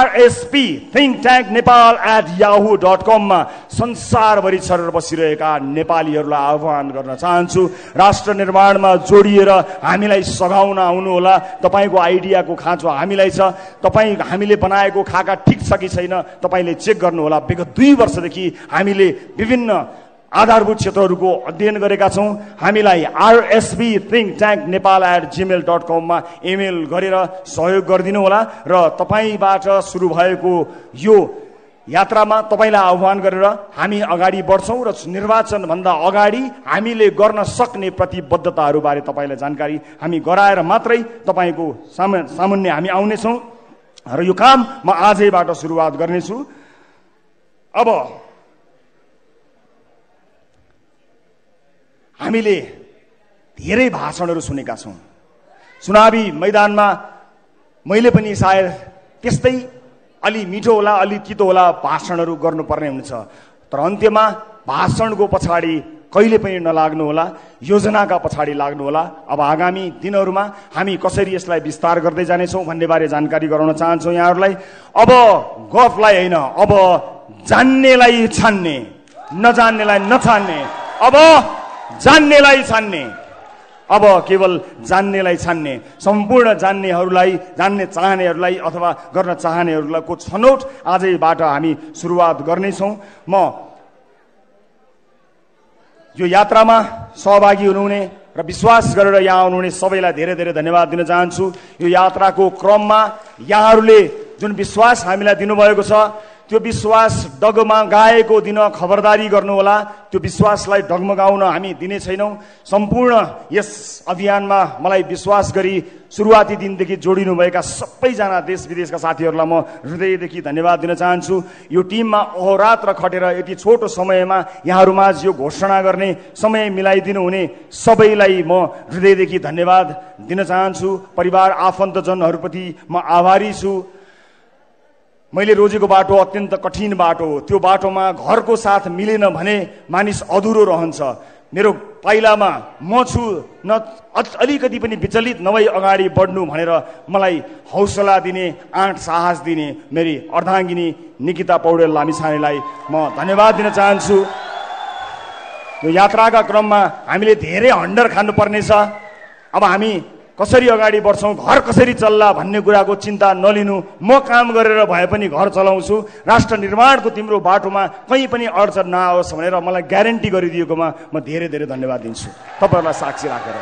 rspthinktanknepal@yahoo.com मा संसारभरि छरेर बसिरहेका नेपालीहरूलाई आह्वान गर्न चाहन्छु। राष्ट्र निर्माणमा जोडिएर हामीलाई सघाउन आउनुहोला। तपाईँको आइडियाको खाँचो हामीलाई छ। हामीले बनाएको खाका ठिक छ कि छैन तपाईँले चेक गर्नुहोला। विगत 2 वर्षदेखि हामीले विभिन्न आधारभूत क्षेत्रहरूको अध्ययन गरेका छौँ। हामीलाई rspthinktanknepal@gmail.com मा इमेल गरेर सहयोग गरिदिनु होला र तपाईँबाट सुरु भएको यो यात्रामा तपाईँलाई आह्वान गरेर हामी अगाडि बढ्छौँ र निर्वाचनभन्दा अगाडि हामीले गर्न सक्ने प्रतिबद्धताहरूबारे तपाईँलाई जानकारी हामी गराएर मात्रै तपाईँको सामुन्ने हामी आउनेछौँ र यो काम म आजैबाट सुरुवात गर्नेछु। अब हामीले धेरै भाषणहरू सुनेका छौँ। चुनावी मैदानमा मैले पनि सायद त्यस्तै अलि मिठो होला अलि तितो होला भाषणहरू गर्नुपर्ने हुन्छ, तर अन्त्यमा भाषणको पछाडि कहिले पनि नलाग्नु होला, योजनाका पछाडि लाग्नु होला। अब आगामी दिनहरूमा हामी कसरी यसलाई विस्तार गर्दै जानेछौँ भन्ने बारे जानकारी गराउन चाहन्छौँ यहाँहरूलाई। अब गफलाई होइन, अब जान्नेलाई छान्ने, नजान्नेलाई नछान्ने, अब जान्नेलाई छान्ने, अब केवल जान्नेलाई छान्ने, सम्पूर्ण जान्नेहरूलाई, जान्ने चाहनेहरूलाई अथवा गर्न चाहनेहरूलाई को छनौट आजैबाट हामी सुरुवात गर्नेछौँ। म यो यात्रामा सहभागी हुनुहुने र विश्वास गरेर यहाँ आउनुहुने सबैलाई धेरै धेरै धन्यवाद दिन चाहन्छु। यो यात्राको क्रममा यहाँहरूले जुन विश्वास हामीलाई दिनुभएको छ त्यो विश्वास डगमगाएको दिन खबरदारी गर्नुहोला। त्यो विश्वासलाई डगमगाउन हामी दिने छैनौँ। सम्पूर्ण यस अभियानमा मलाई विश्वास गरी सुरुवाती दिनदेखि जोडिनुभएका सबैजना देश विदेशका साथीहरूलाई म हृदयदेखि धन्यवाद दिन चाहन्छु। यो टिममा अहोरात्र खटेर यति छोटो समयमा यहाँहरूमाझ यो घोषणा गर्ने समय मिलाइदिनु हुने सबैलाई म हृदयदेखि धन्यवाद दिन चाहन्छु। परिवार आफन्तजनहरूप्रति म आभारी छु। मैले रोजेको बाटो अत्यन्त कठिन बाटो हो। त्यो बाटोमा घरको साथ मिलेन भने मानिस अधुरो रहन्छ। मेरो पाइलामा म छु, न अलिकति पनि विचलित नभई अगाडि बढ्नु भनेर मलाई हौसला दिने, आँट साहस दिने मेरी अर्धाङ्गिनी निकिता पौडेल लामिछानेलाई म धन्यवाद दिन चाहन्छु। यो यात्राका क्रममा हामीले धेरै हन्डर खानुपर्नेछ। अब हामी कसरी अगाडि बढ्छौँ, घर कसरी चल्ला भन्ने कुराको चिन्ता नलिनु। म काम गरेर भए पनि घर चलाउँछु। राष्ट्र निर्माणको तिम्रो बाटोमा कहीँ पनि अडचन नआओस् भनेर मलाई ग्यारेन्टी गरिदिएकोमा म धेरै धेरै धन्यवाद दिन्छु तपाईँहरूलाई साक्षी राखेर।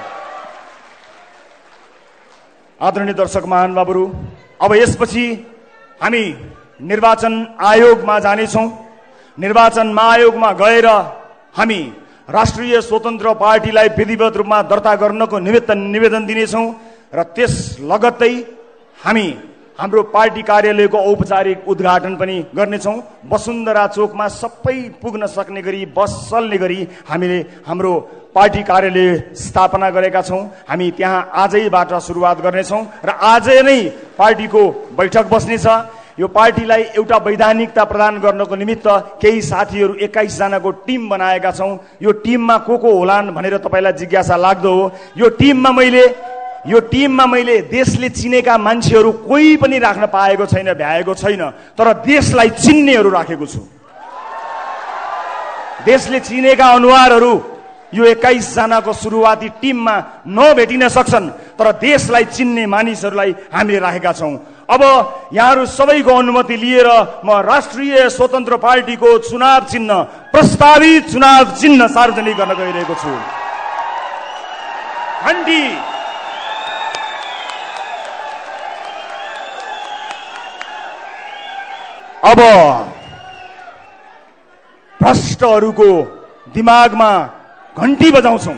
आदरणीय दर्शक महानुभावहरू, अब यसपछि हामी निर्वाचन आयोगमा जानेछौँ। निर्वाचन आयोगमा गएर हामी राष्ट्रिय स्वतन्त्र पार्टीलाई विधिवत रूपमा दर्ता गर्नको निमित्त निवेदन दिनेछौँ र त्यस लगत्तै हामी हाम्रो पार्टी कार्यालयको औपचारिक उद्घाटन पनि गर्नेछौँ। वसुन्धरा चोकमा सबै पुग्न सक्ने गरी बस चल्ने गरी हामीले हाम्रो पार्टी कार्यालय स्थापना गरेका छौँ। हामी त्यहाँ आजैबाट सुरुवात गर्नेछौँ र आजै नै पार्टीको बैठक बस्नेछ। यो पार्टीलाई एउटा वैधानिकता प्रदान गर्नको निमित्त केही साथीहरू 21 जनाको टिम बनाएका छौँ। यो टिममा को होलान् भनेर तपाईँलाई जिज्ञासा लाग्दो हो। यो टिममा मैले देशले चिनेका मान्छेहरू कोही पनि राख्न पाएको छैन, भ्याएको छैन, तर देशलाई चिन्नेहरू राखेको छु। देशले चिनेका अनुहारहरू यो 21 जनाको सुरुवाती टिममा नभेटिन सक्छन्, तर देशलाई चिन्ने मानिसहरूलाई हामीले राखेका छौँ। अब यहाँहरू सबैको अनुमति लिएर म राष्ट्रिय स्वतन्त्र पार्टीको चुनाव चिन्ह, प्रस्तावित चुनाव चिन्ह सार्वजनिक गर्न गइरहेको छु। घण्टी। अब भ्रष्टहरूको दिमागमा घण्टी बजाउँछौं।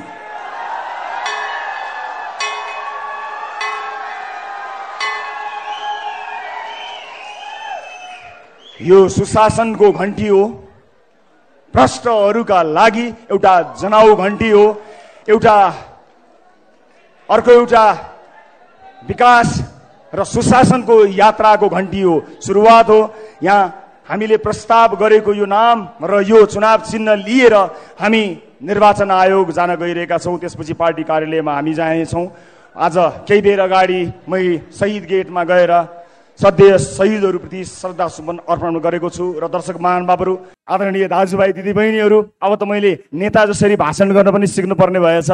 यो सुशासनको घण्टी हो, भ्रष्टहरूका लागि एउटा जनाउ घण्टी हो, अर्को एउटा विकास र सुशासनको यात्राको घण्टी हो, सुरुवात हो। यहाँ हामीले प्रस्ताव गरेको यो नाम र यो चुनाव चिन्ह लिएर हामी निर्वाचन आयोग जान गइरहेका छौं। त्यसपछि पार्टी कार्यालयमा हामी जानेछौं। आज केही बेर अगाडि मै शहीद गेटमा गएर सधैँ शहीदहरूप्रति श्रद्धा सुमन अर्पण गरेको छु। र दर्शक महानुभावहरू, आदरणीय दाजुभाइ दिदीबहिनीहरू, अब त मैले नेता जसरी भाषण गर्न पनि सिक्नुपर्ने भएछ।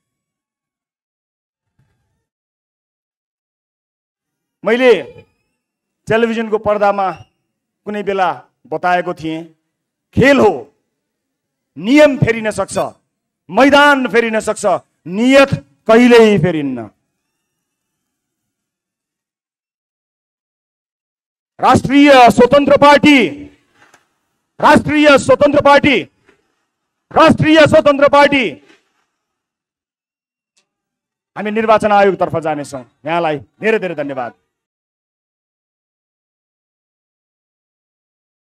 मैले टेलिभिजनको पर्दामा कुनै बेला बताएको थिएँ, खेल हो, नियम फेरिन सक्छ, मैदान फेरिन सक्छ, नियत कहिल्यै फेरिन्न। राष्ट्रिय स्वतन्त्र पार्टी हामी निर्वाचन आयोगतर्फ जानेछौँ। यहाँलाई धेरै धेरै धन्यवाद।